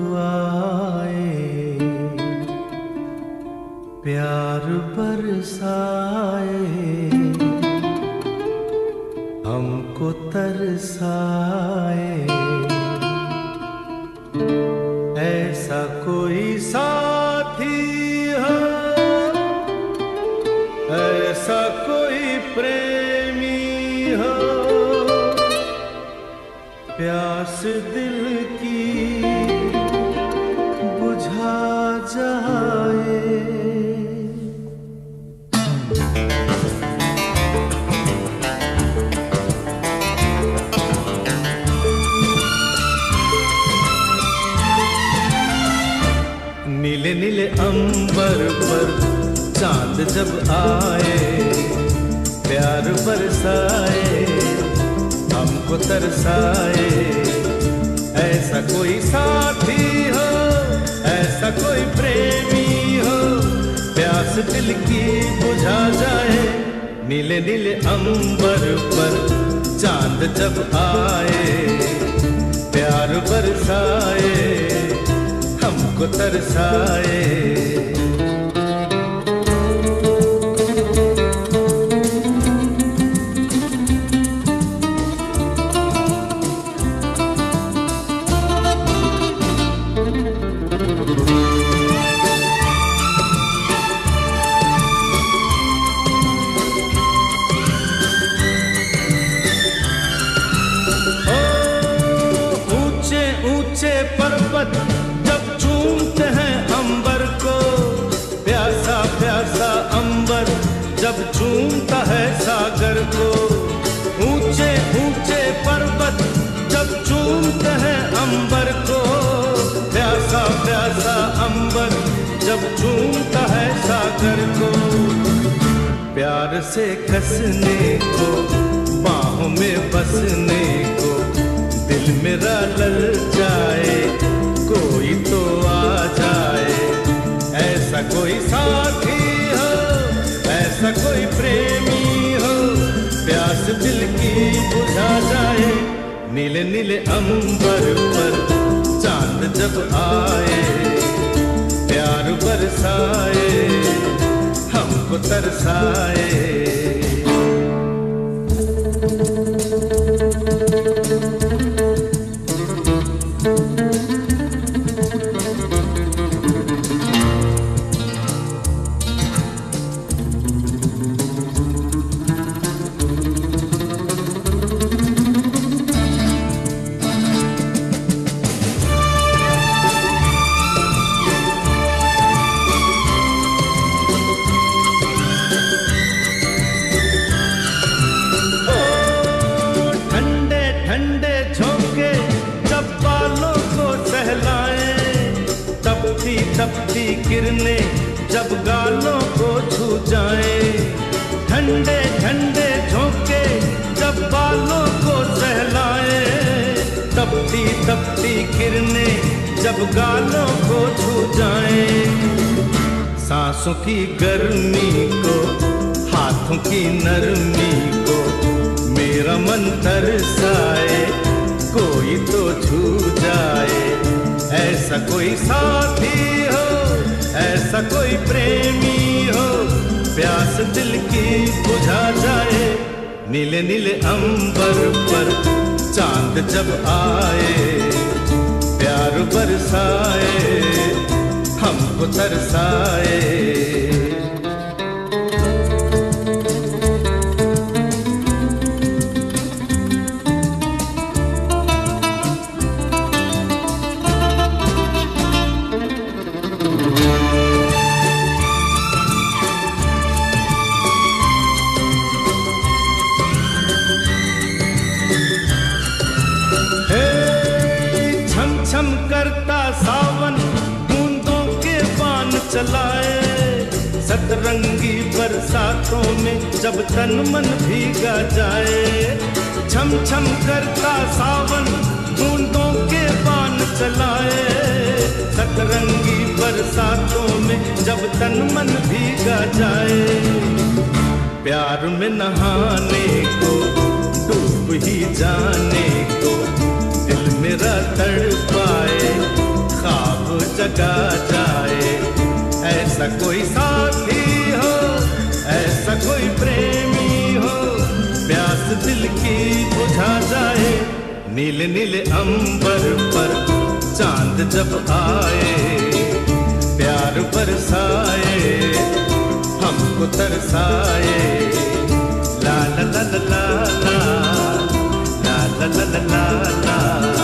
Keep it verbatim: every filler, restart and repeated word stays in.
आए, प्यार बरसाए, हमको तरसाए। ऐसा कोई साथी हो, ऐसा कोई प्रेमी हो, प्यास दिल की बुझा जाए। नीले नीले अंबर पर चांद जब आए, प्यार बरसाए, हमको तरसाए। ऐसा कोई साथी हो, ऐसा कोई प्रेमी हो, प्यास दिल की बुझा जाए। नीले नीले अंबर पर चांद जब आए, प्यार बरसाए, हमको तरसाए। पर्वत जब चूमते हैं अंबर को, प्यासा प्यासा अंबर जब चूमता है सागर को। ऊंचे ऊंचे पर्वत जब चूमते हैं अंबर को, प्यासा प्यासा अंबर जब चूमता है सागर को। प्यार से कसने को, बाहों में बसने को, दिल मेरा ललचाए, कोई तो आ जाए। ऐसा कोई साथी हो, ऐसा कोई प्रेमी हो, प्यास दिल की बुझा जाए। नीले नीले अंबर पर चांद जब आए, प्यार बरसाए, हमको तरसाए। ठंडे झोंके जब बालों को सहलाए, तपती तपती किरणें जब गालों को छू जाए। ठंडे ठंडे झोंके जब बालों को सहलाए, तपती तपती किरणें जब गालों को छू जाए। सांसों की गर्मी को, हाथों की नरमी को, मेरा मन तरसाए, कोई तो छू जाए। ऐसा कोई साथी हो, ऐसा कोई प्रेमी हो, प्यास दिल की बुझा जाए। नीले नीले अंबर पर चांद जब आए, प्यार बरसाए, हमको तरसाए। छम करता सावन बूंदों के बाण चलाए, सतरंगी बरसातों में जब तन मन भीगा जाए। छम छम करता सावन बूंदों के बाण चलाए, सतरंगी बरसातों में जब तन मन भीगा जाए। प्यार में नहाने को, डूब ही जाने को, दिल मेरा तड़पाए, लगा जाए। ऐसा कोई साथी हो, ऐसा कोई प्रेमी हो, प्यास दिल की बुझा जाए। नीले नीले अंबर पर चांद जब आए, प्यार बरसाए, हमको तरसाए। ला ला ला ला ला ला ला ला ला ला ला।